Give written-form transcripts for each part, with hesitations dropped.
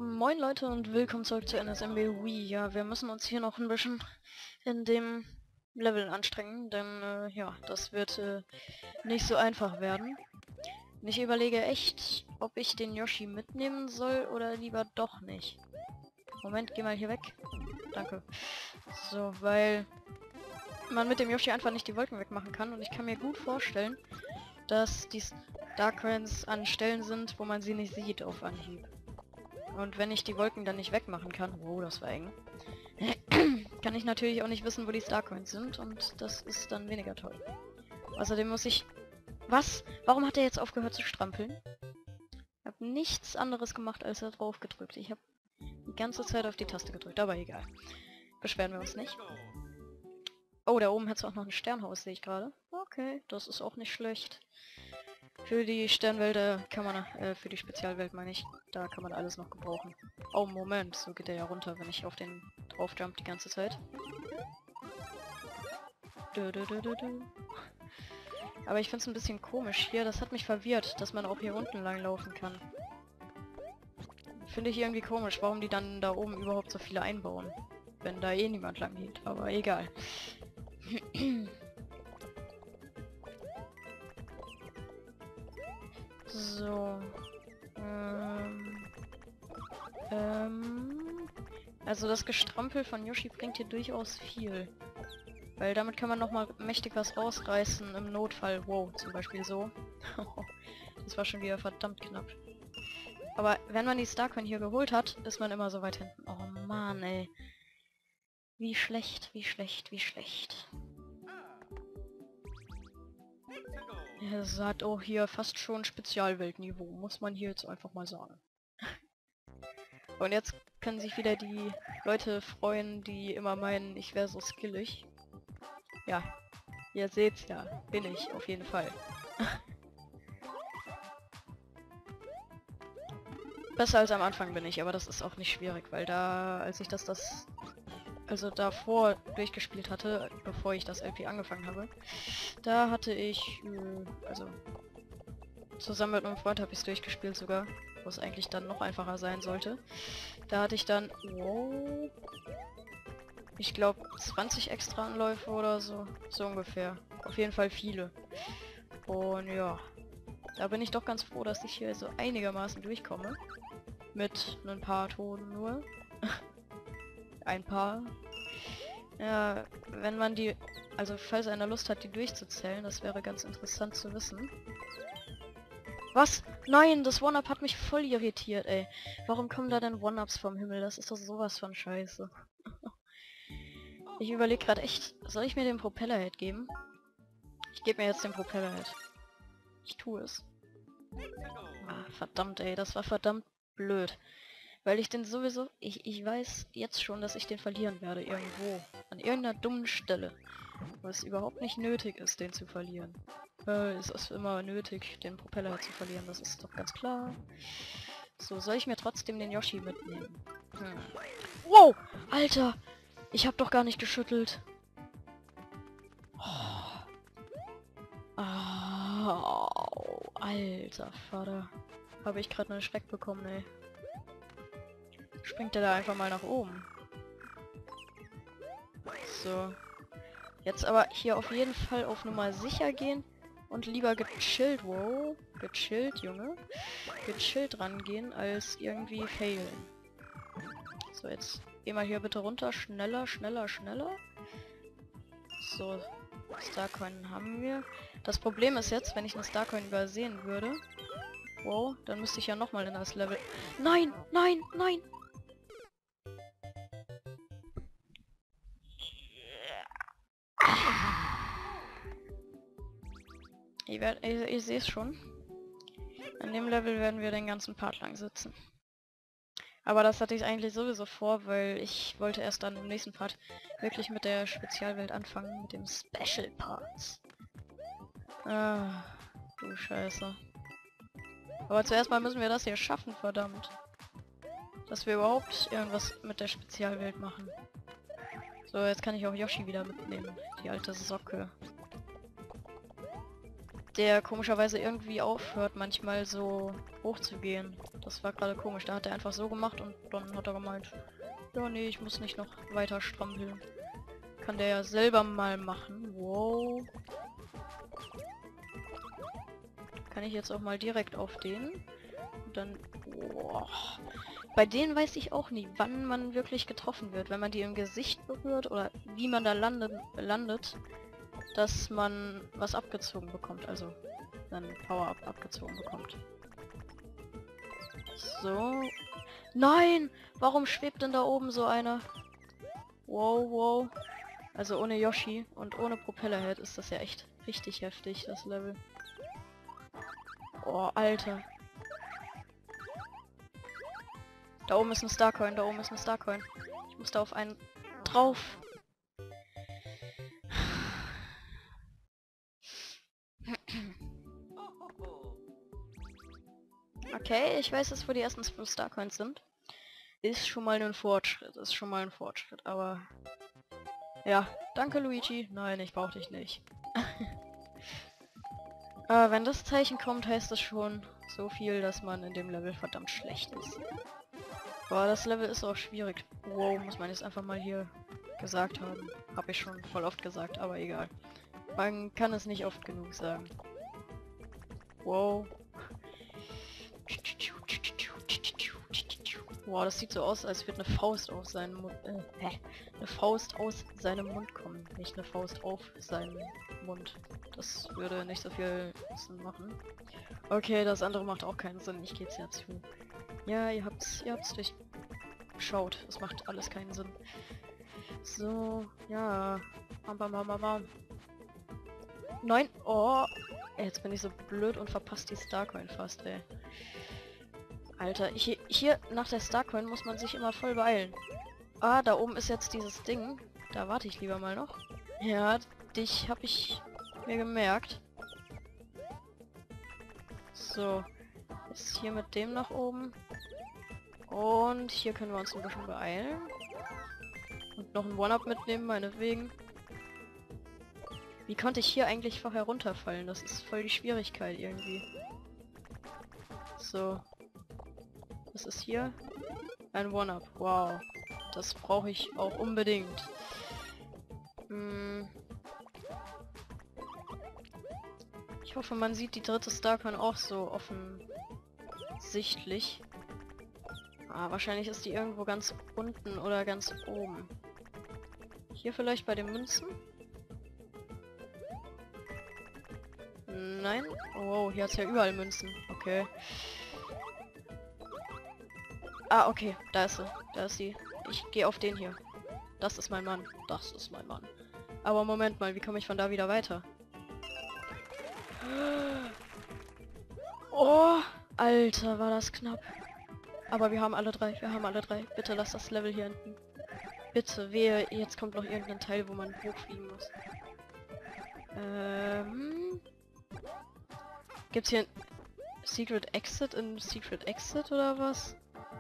Moin Leute und willkommen zurück zu NSMB Wii. Ja, wir müssen uns hier noch ein bisschen in dem Level anstrengen, denn ja, das wird nicht so einfach werden. Und ich überlege echt, ob ich den Yoshi mitnehmen soll oder lieber doch nicht. Moment, geh mal hier weg. Danke. So, weil man mit dem Yoshi einfach nicht die Wolken wegmachen kann und ich kann mir gut vorstellen, dass die Starcoins an Stellen sind, wo man sie nicht sieht auf Anhieb. Und wenn ich die Wolken dann nicht wegmachen kann, oh, das war eng, kann ich natürlich auch nicht wissen, wo die Starcoins sind und das ist dann weniger toll. Außerdem muss ich... Was? Warum hat er jetzt aufgehört zu strampeln? Ich habe nichts anderes gemacht, als er drauf gedrückt. Ich habe die ganze Zeit auf die Taste gedrückt, aber egal. Beschweren wir uns nicht. Oh, da oben hat es auch noch ein Sternhaus, sehe ich gerade. Okay, das ist auch nicht schlecht. Für die Sternwälder kann man, für die Spezialwelt meine ich, da kann man alles noch gebrauchen. Oh, Moment, so geht er ja runter, wenn ich auf den drauf jump die ganze Zeit. Aber ich finde es ein bisschen komisch hier, das hat mich verwirrt, dass man auch hier unten lang laufen kann. Finde ich irgendwie komisch, warum die dann da oben überhaupt so viele einbauen. Wenn da eh niemand lang geht, aber egal. So. Also das Gestrampel von Yoshi bringt hier durchaus viel. Weil damit kann man nochmal mächtig was rausreißen im Notfall. Wow, zum Beispiel so. Das war schon wieder verdammt knapp. Aber wenn man die Starcoin hier geholt hat, ist man immer so weit hinten. Oh Mann, ey. Wie schlecht, wie schlecht, wie schlecht. Es hat auch hier fast schon Spezialweltniveau, muss man hier jetzt einfach mal sagen. Und jetzt können sich wieder die Leute freuen, die immer meinen, ich wäre so skillig. Ja, ihr seht's ja, bin ich auf jeden Fall. Besser als am Anfang bin ich, aber das ist auch nicht schwierig, weil da, als ich also davor durchgespielt hatte, bevor ich das LP angefangen habe, da hatte ich, also zusammen mit einem Freund habe ich es durchgespielt sogar, wo es eigentlich dann noch einfacher sein sollte. Da hatte ich dann, wow, ich glaube 20 extra Anläufe oder so, so ungefähr. Auf jeden Fall viele. Und ja, da bin ich doch ganz froh, dass ich hier so einigermaßen durchkomme. Mit ein paar Toten nur. Ein paar. Ja, wenn man die... Also falls einer Lust hat, die durchzuzählen, das wäre ganz interessant zu wissen. Was? Nein, das One-Up hat mich voll irritiert, ey. Warum kommen da denn One-Ups vom Himmel? Das ist doch sowas von scheiße. Ich überlege gerade echt, soll ich mir den Propellerhead geben? Ich gebe mir jetzt den Propellerhead. Ich tue es. Ah, verdammt, ey, das war verdammt blöd. Weil ich den sowieso... Ich weiß jetzt schon, dass ich den verlieren werde, irgendwo. An irgendeiner dummen Stelle. Wo es überhaupt nicht nötig ist, den zu verlieren. Es ist immer nötig, den Propeller zu verlieren, das ist doch ganz klar. So, soll ich mir trotzdem den Yoshi mitnehmen? Wow! Alter! Ich hab doch gar nicht geschüttelt. Oh, alter Vater. Habe ich gerade einen Schreck bekommen, ey. Springt der da einfach mal nach oben. So. Jetzt aber hier auf jeden Fall auf Nummer sicher gehen und lieber gechillt, wow, gechillt, Junge, gechillt rangehen, als irgendwie failen. So, jetzt geh mal hier bitte runter, schneller, schneller, schneller. So, Starcoin haben wir. Das Problem ist jetzt, wenn ich eine Starcoin übersehen würde, wow, dann müsste ich ja nochmal in das Level... Nein, nein, nein! Ich sehe es schon. An dem Level werden wir den ganzen Part lang sitzen. Aber das hatte ich eigentlich sowieso vor, weil ich wollte erst dann im nächsten Part wirklich mit der Spezialwelt anfangen, mit dem Special Parts. Ah, du Scheiße. Aber zuerst mal müssen wir das hier schaffen, verdammt. Dass wir überhaupt irgendwas mit der Spezialwelt machen. So, jetzt kann ich auch Yoshi wieder mitnehmen, die alte Socke. Der komischerweise irgendwie aufhört, manchmal so hoch zu gehen. Das war gerade komisch. Da hat er einfach so gemacht und dann hat er gemeint, ja nee, ich muss nicht noch weiter strampeln. Kann der ja selber mal machen. Wow. Kann ich jetzt auch mal direkt auf den. Und dann... Boah. Bei denen weiß ich auch nie, wann man wirklich getroffen wird. Wenn man die im Gesicht berührt oder wie man da landet, dass man was abgezogen bekommt. Also dann Power-Up abgezogen bekommt. So. Nein! Warum schwebt denn da oben so einer? Wow, wow. Also ohne Yoshi und ohne Propellerhead ist das ja echt richtig heftig, das Level. Oh, Alter. Da oben ist ein Starcoin, da oben ist ein Starcoin. Ich muss da auf einen drauf. Okay, ich weiß jetzt, wo die ersten 5 Starcoins sind. Ist schon mal ein Fortschritt, ist schon mal ein Fortschritt, aber... Ja, danke Luigi. Nein, ich brauche dich nicht. Aber wenn das Zeichen kommt, heißt das schon so viel, dass man in dem Level verdammt schlecht ist. Boah, das Level ist auch schwierig. Wow, muss man jetzt einfach mal hier gesagt haben. Habe ich schon voll oft gesagt, aber egal. Man kann es nicht oft genug sagen. Wow. Wow, das sieht so aus, als würde eine Faust auf seinen Mund... eine Faust aus seinem Mund kommen. Nicht eine Faust auf seinen Mund. Das würde nicht so viel Sinn machen. Okay, das andere macht auch keinen Sinn. Ich gehe jetzt ja zu. Ja, ihr habt's durchschaut. Es macht alles keinen Sinn. So, ja. Bam, bam, bam, bam, bam. Nein! Oh! Jetzt bin ich so blöd und verpasst die Starcoin fast, ey. Alter, hier nach der Starcoin muss man sich immer voll beeilen. Ah, da oben ist jetzt dieses Ding. Da warte ich lieber mal noch. Ja, dich habe ich mir gemerkt. So. Jetzt hier mit dem nach oben. Und hier können wir uns ein bisschen beeilen. Und noch ein One-Up mitnehmen, meinetwegen. Wie konnte ich hier eigentlich vorher runterfallen? Das ist voll die Schwierigkeit irgendwie. So. Was ist hier? Ein One-Up. Wow. Das brauche ich auch unbedingt. Ich hoffe, man sieht die dritte Starcoin auch so offensichtlich. Ah, wahrscheinlich ist die irgendwo ganz unten oder ganz oben. Hier vielleicht bei den Münzen? Nein? Oh, hier hat es ja überall Münzen. Okay. Ah, okay. Da ist sie. Da ist sie. Ich gehe auf den hier. Das ist mein Mann. Das ist mein Mann. Aber Moment mal, wie komme ich von da wieder weiter? Oh, Alter, war das knapp. Aber wir haben alle drei. Wir haben alle drei. Bitte lass das Level hier hinten. Bitte, wehe, jetzt kommt noch irgendein Teil, wo man hochfliegen muss. Gibt's hier ein Secret Exit in Secret Exit oder was?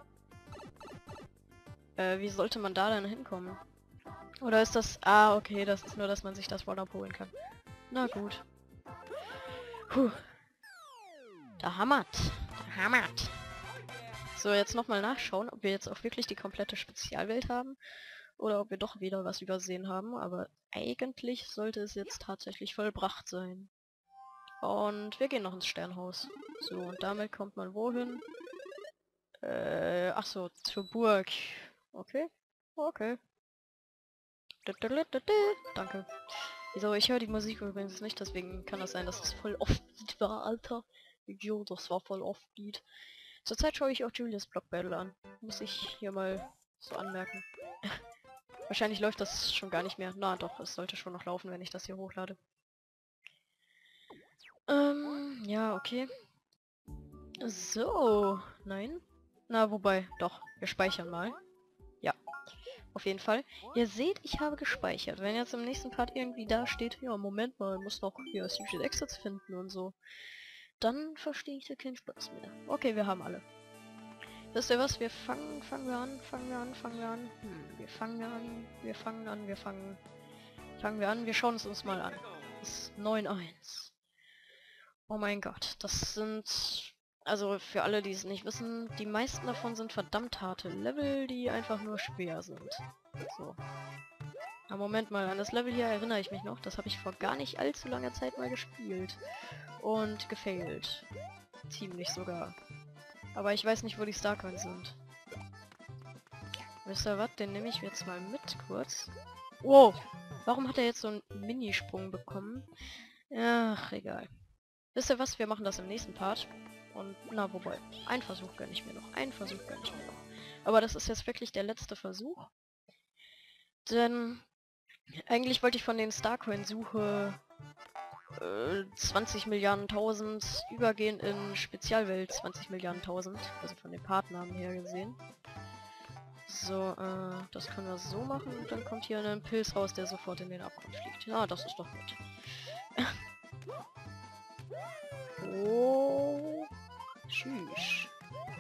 Wie sollte man da denn hinkommen? Oder ist das... Ah, okay, das ist nur, dass man sich das One-Up holen kann. Na gut. Puh. Da hammert. Da hammert. So, jetzt nochmal nachschauen, ob wir jetzt auch wirklich die komplette Spezialwelt haben. Oder ob wir doch wieder was übersehen haben. Aber eigentlich sollte es jetzt tatsächlich vollbracht sein. Und wir gehen noch ins Sternhaus. So, und damit kommt man wohin? Ach so, zur Burg. Okay. Okay. Danke. Wieso, ich höre die Musik übrigens nicht, deswegen kann das sein, dass es voll Offbeat war, Alter. Jo, das war voll Offbeat. Zurzeit schaue ich auch Julius Block Battle an. Muss ich hier mal so anmerken. Wahrscheinlich läuft das schon gar nicht mehr. Na doch, es sollte schon noch laufen, wenn ich das hier hochlade. Ja, okay. So, nein. Na, wobei, doch, wir speichern mal. Ja, auf jeden Fall. Ihr seht, ich habe gespeichert. Wenn jetzt im nächsten Part irgendwie da steht, ja, Moment mal, muss noch hier Secret Exits finden und so, dann verstehe ich da keinen Spaß mehr. Okay, wir haben alle. Wisst ihr was? Wir fangen wir an. Wir schauen es uns mal an. Das ist 9-1. Oh mein Gott, das sind Also für alle, die es nicht wissen, die meisten davon sind verdammt harte Level, die einfach nur schwer sind. So. Aber Moment mal, an das Level hier erinnere ich mich noch. Das habe ich vor gar nicht allzu langer Zeit mal gespielt. Und gefailt. Ziemlich sogar. Aber ich weiß nicht, wo die Starcoins sind. Wisst ihr was? Den nehme ich jetzt mal mit kurz. Wow! Warum hat er jetzt so einen Minisprung bekommen? Ach, egal. Wisst ihr was? Wir machen das im nächsten Part. Und, na, wobei. Ein Versuch gönne ich mir noch. Ein Versuch gönne ich mir noch. Aber das ist jetzt wirklich der letzte Versuch. Denn eigentlich wollte ich von den Starcoin-Suche 20 Milliarden Tausend übergehen in Spezialwelt 20 Milliarden Tausend. Also von den Partnern her gesehen. So, das können wir so machen. Und dann kommt hier ein Pilz raus, der sofort in den Abgrund fliegt. Ja, das ist doch gut. Oh. Tschüss.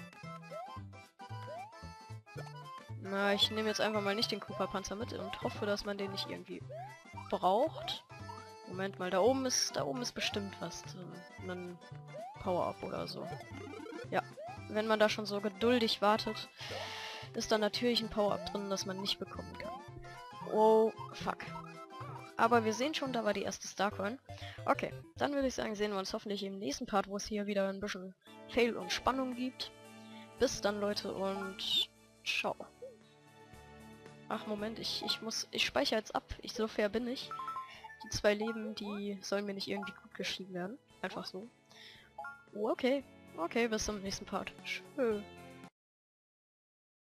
Na, ich nehme jetzt einfach mal nicht den Koopa-Panzer mit und hoffe, dass man den nicht irgendwie braucht. Moment mal, da oben ist bestimmt was drin. Ein Power-Up oder so. Ja, wenn man da schon so geduldig wartet, ist da natürlich ein Power-Up drin, das man nicht bekommen kann. Oh, fuck. Aber wir sehen schon, da war die erste Starcoin. Okay, dann würde ich sagen, sehen wir uns hoffentlich im nächsten Part, wo es hier wieder ein bisschen Fail und Spannung gibt. Bis dann, Leute, und ciao. Ach, Moment, ich speichere jetzt ab. So fair bin ich. Die 2 Leben, die sollen mir nicht irgendwie gut geschrieben werden. Einfach so. Oh, okay. Okay, bis zum nächsten Part. Tschö.